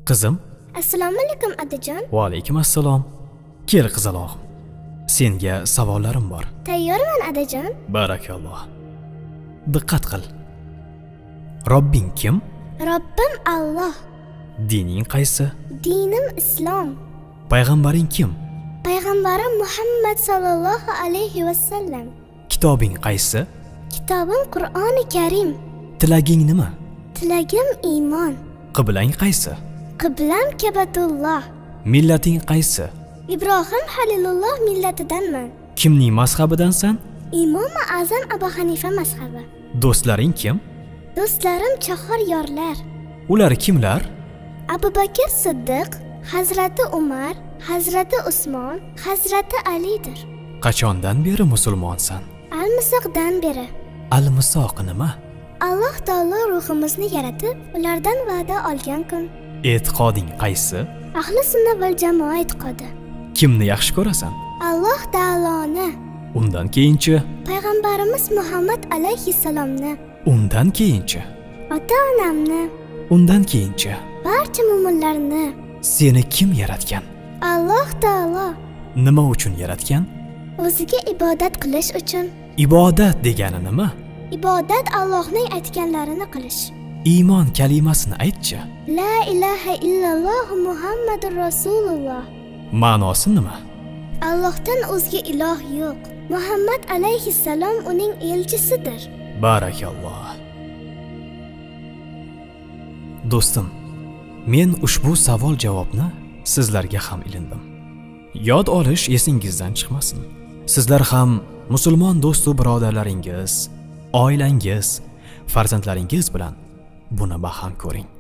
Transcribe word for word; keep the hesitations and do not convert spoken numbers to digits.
Qizim. Assalomu alaykum Adajon. Va alaykum assalom. Kel qizalog'im. Senga savollarim bor. Tayyorman Adajon. Barakalloh. Diqqat qil. Robbing kim? Robbim Alloh. Dining qaysi? Dinim Islom. Payg'ambaring kim? Payg'ambarim Muhammad sallallohu alayhi va sallam. Kitobing qaysi? Kitobim Qur'oni Karim. Tilaging nima? Tilagim iymon. Qiblang qaysi? Qiblam Kabatulloh. Millating qaysi? Ibrohim Halilulloh millatidanman. Kimning mazhabidansan? Imom Azam Abu Hanifa mazhabi. Do'stlaring kim? Do'stlarim chahor yorlar. Ular kimlar? Abu Bakr Siddiq, Hazrati Umar, Hazrati Usmon, Hazrati Alidir. Qachondan beri musulmonsan? Al-Misoqdan beri. Al-Misoq nima? Alloh taolo ruhimizni yaratib, ulardan va'da olgan kun. E'tiqoding qaysi? Ahli sunna val jamoa e'tiqodi. Kimni yaxshi ko'rasan? Alloh taoloni. Undan keyinchi? Payg'ambarimiz Muhammad alayhissalomni. Undan keyinchi? Ota-onamni. Undan keyinchi? Barcha mu'minlarni. Seni kim yaratgan? Alloh taolo. Nima uchun yaratgan? O'ziga ibodat qilish uchun. Ibodat degani nima? Ibodat Allohning aytganlarini qilish. Iymon kalimasini aytchi. La ilaha illalloh Muhammadur Rasululloh. Ma'nosi nima? Allohdan o'zga iloh yo'q. Muhammad alayhissalom uning elchisidir. Barakalloh. Do'stim, men ushbu savol-javobni sizlarga ham ilindim. Yod olish esingizdan chiqmasin. Sizlar ham musulmon do'stu birodarlaringiz, oilangiz, farzandlaringiz bilan buni baham ko'ring.